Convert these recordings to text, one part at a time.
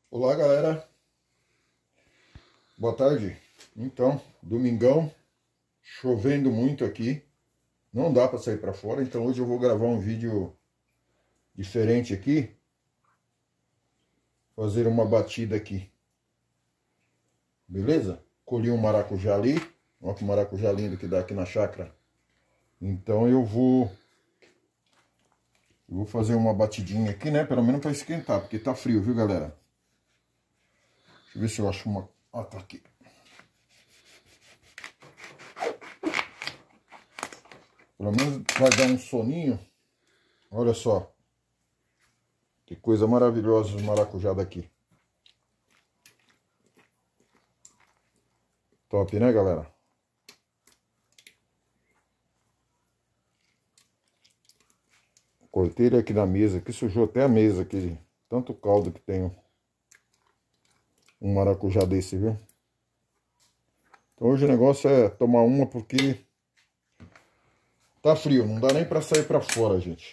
Olá, galera, boa tarde. Então, domingão, chovendo muito aqui, não dá para sair para fora, então hoje eu vou gravar um vídeo diferente aqui, fazer uma batida aqui, beleza? Colhi um maracujá ali, olha que maracujá lindo que dá aqui na chácara, então eu vou fazer uma batidinha aqui, né, pelo menos para esquentar, porque tá frio, viu, galera? Deixa eu ver se eu acho uma... Ah, tá aqui. Pelo menos vai dar um soninho. Olha só. Que coisa maravilhosa os maracujá daqui. Top, né, galera? Cortei ele aqui da mesa, que sujou até a mesa aqui. Tanto caldo que tem um maracujá desse, viu? Então hoje o negócio é tomar uma porque tá frio, não dá nem pra sair pra fora, gente.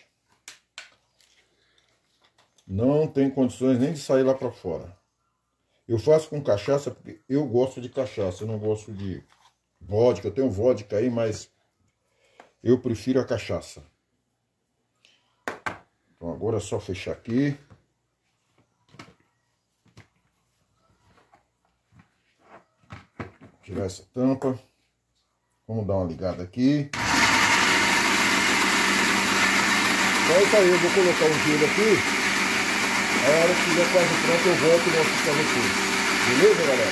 Não tem condições nem de sair lá pra fora. Eu faço com cachaça porque eu gosto de cachaça, eu não gosto de vodka. Eu tenho vodka aí, mas eu prefiro a cachaça. Então agora é só fechar aqui. Tirar essa tampa. Vamos dar uma ligada aqui. Então é isso aí, eu vou colocar um gelo aqui. A hora que estiver quase pronto eu volto e mostro pra vocês. Beleza, galera?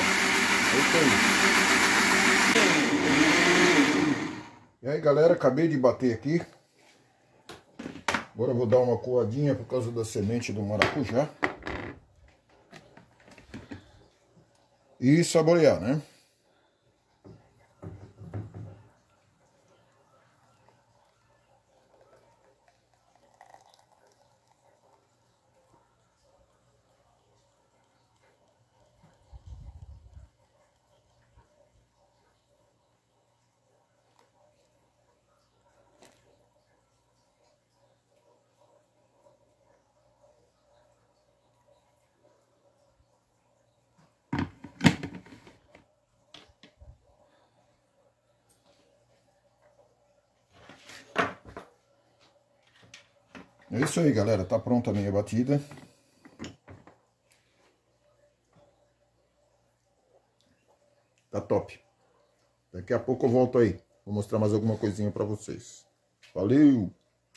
É isso aí. E aí, galera, acabei de bater aqui. Agora eu vou dar uma coadinha por causa da semente do maracujá. E saborear, né? É isso aí, galera. Tá pronta a minha batida. Tá top. Daqui a pouco eu volto aí. Vou mostrar mais alguma coisinha pra vocês. Valeu!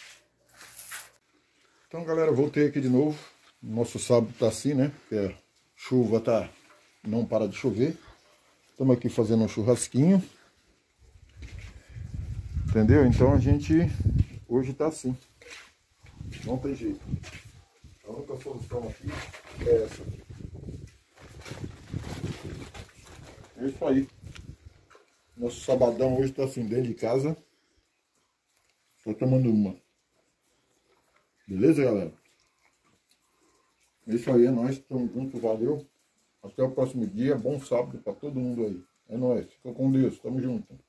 Então, galera, voltei aqui de novo. Nosso sábado tá assim, né? Porque a chuva tá... não para de chover. Estamos aqui fazendo um churrasquinho. Entendeu? Então a gente... hoje tá assim. Não tem jeito. A única solução aqui é essa. É isso aí. Nosso sabadão hoje tá assim, dentro de casa. Só tomando uma. Beleza, galera? É isso aí, é nóis. Tamo junto, valeu. Até o próximo dia. Bom sábado pra todo mundo aí. É nóis. Fica com Deus. Tamo junto.